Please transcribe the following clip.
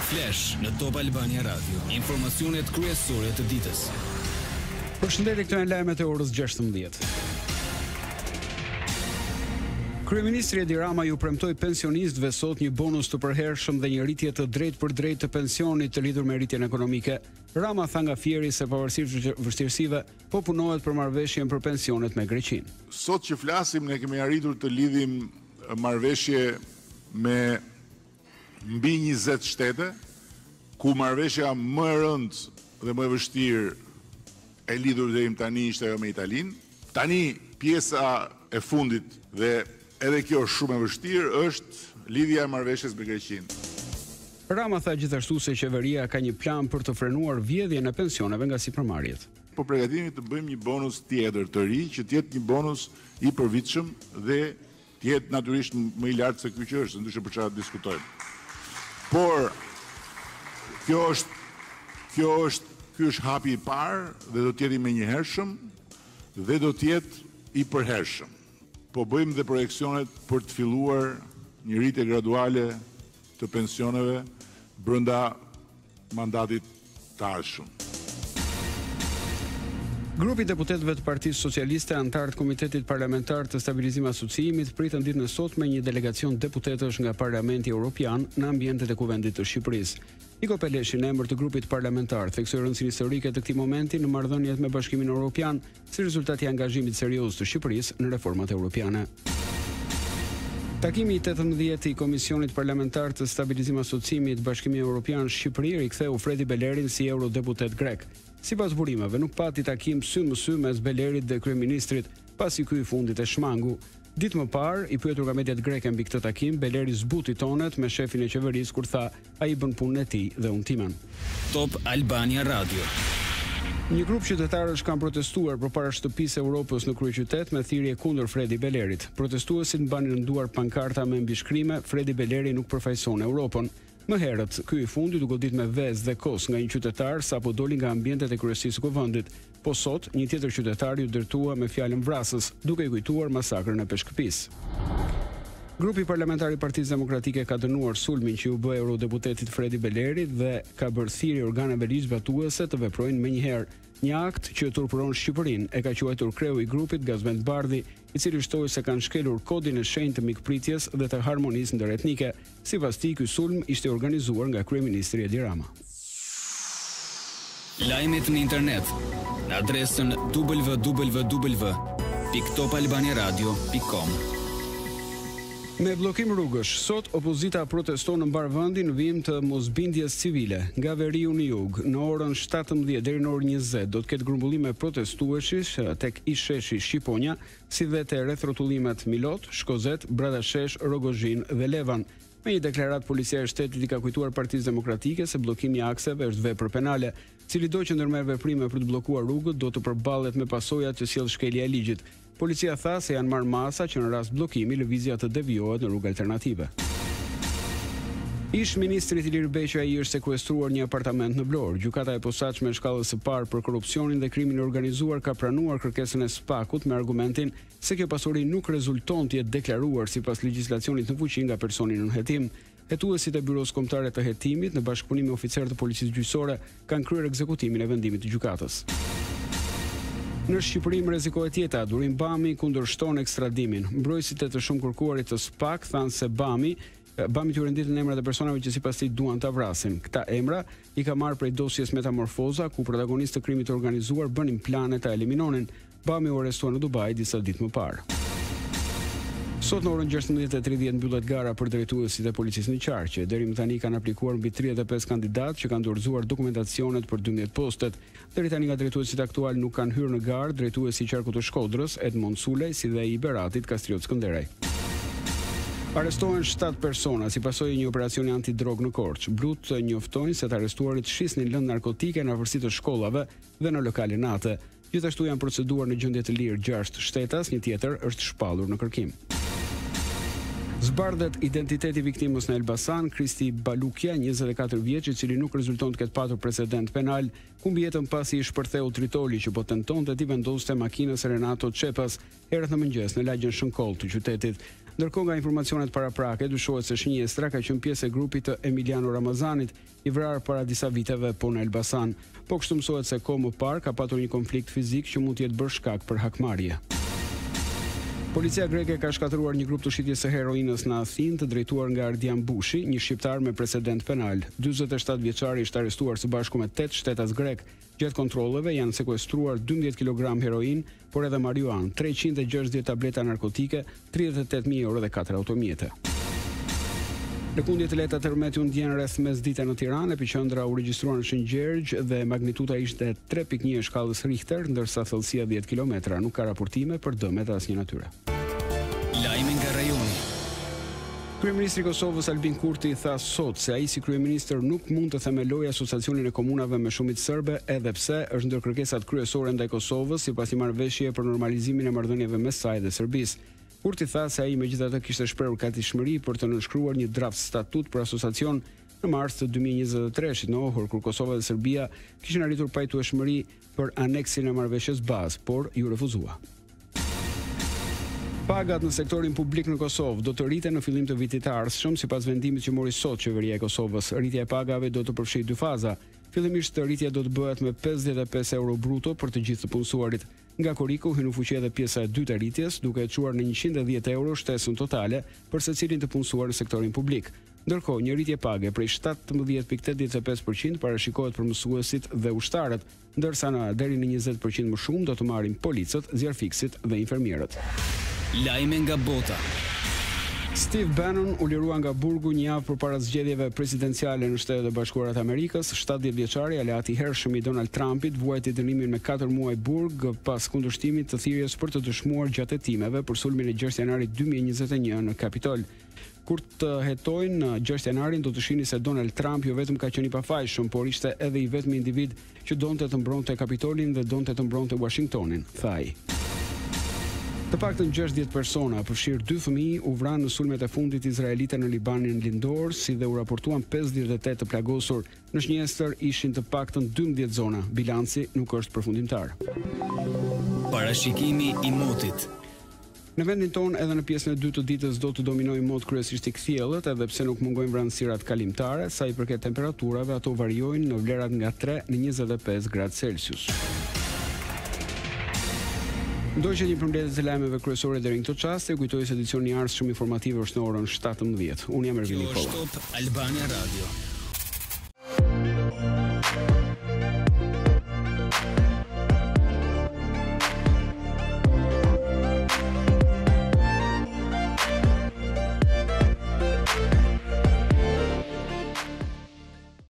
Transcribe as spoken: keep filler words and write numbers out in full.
Flash në Top Albania Radio. Informacionet kryesore të ditës. Përshëndetje, këto janë lajmet e orës gjashtëmbëdhjetë. Kryeministri Edi Rama ju premtoi pensionistëve sot një bonus të përhershëm dhe një rritje të drejtë për drejtë të pensionit të lidhur me rritjen ekonomike. Rama tha nga fieri se pavarësisht vështirësive, po punohet për marrëveshjen për pensionet me Greqinë. Sot që flasim, ne kemi arritur të lidhim marrëveshje me mbi njëzet shtete, ku marrëveshja më e rëndë dhe më e vështirë e lidhur deri tani ishte ajo me Italinë. Tani pjesa e fundit dhe edhe kjo shumë e vështirë është lidhja e marrëveshjes me Greqinë. Rama tha gjithashtu se qeveria ka një plan për të frenuar vjedhjen e pensioneve nga sipërmarrjet. Po përgatitemi të bëjmë një bonus tjetër të ri, që të jetë një bonus i përvitshëm dhe të jetë natyrisht më i lartë se ky që është, ndyshe për çfarë diskutojmë. Por kjo është kjo është ky është hapi i parë dhe do të jetë i menjëhershëm dhe do të jetë i përhershëm. Po bëjmë dhe projekcionet për të filluar një rritje graduale të pensioneve brenda mandatit të ardhshëm. Grupi i deputetëve të Partisë Socialiste, antar të Komitetit Parlamentar të Stabilizimit Asociimit, pritën ditën e sotme një delegacion deputetësh nga Parlamenti Evropian në ambientet e Kuvendit të Shqipërisë. Niko Peleshi, në emër të grupit parlamentar, theksoi rëndësinë historike të këtij momenti në marrëdhëniet me Bashkimin Evropian si rezultat i angazhimit serioz të Shqipërisë në reformat europiane. Takimi i tetëmbëdhjetë i Komisionit Parlamentar të Stabilizimit Asociimit Bashkimi Evropian Shqipëri riktheu Fredi Belerin si eurodeputet grek. Sipas burimeve, nuk pati takim sy më sy mes Belerit dhe kryeministrit, pasi ky i fundit e shmangu. Ditë më parë, i pyetur nga mediat greke mbi këtë takim, Beleri zbuti tonet me shefin e qeverisë kur tha ai bën punën e tij dhe unë timen. Top Albania Radio. Një grup qytetarësh kanë protestuar përpara shtëpisë Europës në kryeqytet me thirrje kundër Fredi Belerit. Protestuesit mbanin rënduar pankarta me mbishkrime Fredi Beleri nuk përfaqëson Europën. Më herët, ky i fundit u godit me vezë dhe kos nga një qytetar sapo doli nga ambientet e kryesisë së kuvendit. Po sot, një tjetër qytetar ju dërtua me fjalën vrasës, duke i kujtuar masakrën e Peshkëpisë. Grupi parlamentar i Partisë Demokratike ka dënuar sulmin që u bë eurodeputetit Fredi Belerit dhe ka bërë thirrje organeve ligjzbatuese të veprojnë menjëherë. Një akt që turpuron Shqipërinë e ka quajtur kreu i grupit Gazvend Bardhi, i cili shtoi se kanë shkelur kodin e shenjtë të mikpritjes dhe të harmonisë ndëretnike. Sipas tij, ky sulm ishte organizuar nga kryeministri Edi Rama. Lajmet në internet në adresën w w w pikë top albania radio pikë com. Me bllokim rrugësh, sot opozita proteston në mbar vendin në vijim të mosbindjes civile. Nga veriu në jug, në orën shtatëmbëdhjetë deri në orën njëzet do të ketë grumbullime protestuesish tek Isheshi Shqiponja, si dhe te rrethrotullimet Milot, Shkozet, Bradashesh, Rogozhin dhe Levan. Me një deklarat, policia e shtetit i ka kujtuar Partisë Demokratike se bllokimi i akseve është vepër penale. Cili do që ndërmerr veprime për të bllokuar rrugët do të përballet me pasojat që sjell shkelja e ligjit. Policia tha se janë marrë masa që në rast bllokimi lëvizja të devijohet në rrugë alternative. Ish ministri Ilir Beqja i është sekuestruar një apartament në Vlorë. Gjykata e posaçme e shkallës së parë për korrupsionin dhe krimin e organizuar ka pranuar kërkesën e Spakut me argumentin se kjo pasuri nuk rezulton të jetë deklaruar sipas legjislacionit në fuqi nga personi në hetim. Hetuesit e Byros Kombëtare të Hetimit në bashkëpunim me oficerët e policisë gjyqësore kanë kryer ekzekutimin e vendimit të gjykatës. Në Shqipëri rrezikohet jeta, Durim Bami kundërshton ekstradimin. Mbrojtësit e të shumë kërkuarit të Spak thanë se Bami Bami t'u renditën emrat e personave që sipas tij duan ta vrasin. Këta emra i ka marrë prej dosjes Metamorfoza, ku protagonistë të krimit të organizuar bënin plane ta eliminonin. Bami u arrestuar në Dubai disa ditë më parë. Sot në orën gjashtëmbëdhjetë e tridhjetë mbyllet gara për drejtuesit e policisë në Qarqe. Deri më tani kanë aplikuar mbi tridhjetë e pesë kandidatë që kanë dorëzuar dokumentacionet për dymbëdhjetë postet. Deri tani nga drejtuesit aktual nuk kanë hyrë në garë drejtuesi i Qarkut të Shkodrës, Edmond Sulej, si dhe i Beratit, Kastriot Skënderaj. Arrestohen shtatë persona si pasojë e një operacioni antidrog në Korçë. Blut njoftojnë se të arrestuarit shisnin lëndë narkotike në afërsi të shkollave dhe në lokale nate. Gjithashtu janë proceduar në gjendje të lirë gjashtë shtetas, një tjetër është shpallur në kërkim. Zbardhet identiteti i viktimës në Elbasan, Kristi Balukja, njëzet e katër vjeç, i cili nuk rezulton të ketë patur precedent penal, humbi jetën pasi i shpërtheu Tritoli që po tentonte t'i vendoste makinës Renato Çepas herët në mëngjes në lagjen Shënkoll të qytetit. Ndërkohë nga informacionet paraprake, dyshohet se shënjestra ka qenë pjesë e grupit të Emiliano Ramazanit, i vrarë para disa viteve po në Elbasan. Po kështu mësohet se kohë më parë ka patur një konflikt fizik që mund të jetë bërë shkak për hakmarrje. Policia greke ka shkatëruar një grup të shitjes së heroinës në Athinë, të drejtuar nga Ardian Bushi, një shqiptar me precedent penal. dyzet e shtatë vjeçari ishte arrestuar së bashku me tetë shtetas grek. Gjatë kontrolleve janë sekuestruar dymbëdhjetë kilogram heroin, por edhe marijuan, treqind e gjashtëdhjetë tableta narkotike, tridhjetë e tetë mijë euro dhe katër automjete. Lëkundje të lehta tërmeti u ndjen rreth mesdite në Tiranë, epiqendra u regjistruar në Shëngjergj dhe magnituda ishte tre pikë një e shkallës Richter, ndërsa thellësia dhjetë kilometra. Nuk ka raportime për dëme të asnjë natyre. Lajme nga rajoni. Kryeministri i Kosovës Albin Kurti tha sot se ai si kryeministër nuk mund të themelojë asociacionin e komunave me shumicë serbe, edhe pse është ndër kërkesat kryesore ndaj Kosovës sipas një marrëveshje për normalizimin e marrëdhënieve mes saj dhe Serbisë. Kurti tha se ai megjithatë kishte shprehur gatishmëri për të nënshkruar një draft statut për asociacion në mars të dy mijë e njëzet e tre-shit, në orë kur Kosova dhe Serbia kishin arritur pajtueshmëri për aneksin e marrëveshjes bazë, por ju refuzua. Pagat në sektorin publik në Kosovë do të rriten në fillim të vitit të ardhshëm sipas vendimit që mori sot qeveria e Kosovës. Rritja e pagave do të përfshijë dy faza. Fillimisht rritja do të bëhet me pesëdhjetë e pesë euro bruto për të gjithë të punësuarit. Nga koriku hyn në fuqi edhe pjesa e dytë e rritjes, duke e çuar në njëqind e dhjetë euro shtesën totale për secilin të punësuar në sektorin publik. Ndërkohë, një rritje page prej shtatëmbëdhjetë pikë tetëdhjetë e pesë përqind parashikohet për mësuesit dhe ushtarët, ndërsa në deri në njëzet përqind më shumë do të marrin policët, zjarfiksit dhe infermierët. Lajme nga bota. Steve Bannon u lirua nga burgu një javë përpara zgjedhjeve presidenciale në Shtetet e Bashkuara të Amerikës. shtatëdhjetë vjeçari, aleati i hershëm i Donald Trumpit, vuajti dënimin me katër muaj burg pas kundërshtimit të thirrjes për të dëshmuar gjatë hetimeve për sulmin e gjashtë janarit dy mijë e njëzet e një në Kapitol. Kur të hetojnë në gjashtë janarin, do të shihni se Donald Trump jo vetëm ka qenë i pafajshëm, por ishte edhe i vetmi individ që donte të mbronte Kapitolin dhe donte të mbronte Washingtonin, tha ai. Të paktën gjashtëdhjetë persona, përfshirë dy fëmijë, u vranë në sulmet e fundit izraelite në Libanin lindor, si dhe u raportuan pesëdhjetë e tetë të plagosur. Në Shënjestër ishin të paktën dymbëdhjetë zona. Bilanci nuk është përfundimtar. Parashikimi i motit. Në vendin tonë edhe në pjesën e dytë të ditës do të dominojë mod kryesisht i kthjellët, edhe pse nuk mungojnë vranësirat kalimtare, sa i përket temperaturave, ato variojnë në vlerat nga tre në njëzet e pesë gradë Celsius. Ndoqët një përmbledhje të lajmeve kryesore deri në këtë çast, e kujtoj se edicioni i ardhshëm informativ është në orën shtatëmbëdhjetë. Unë jam Ervin Nikola. Kjo është Albania Radio.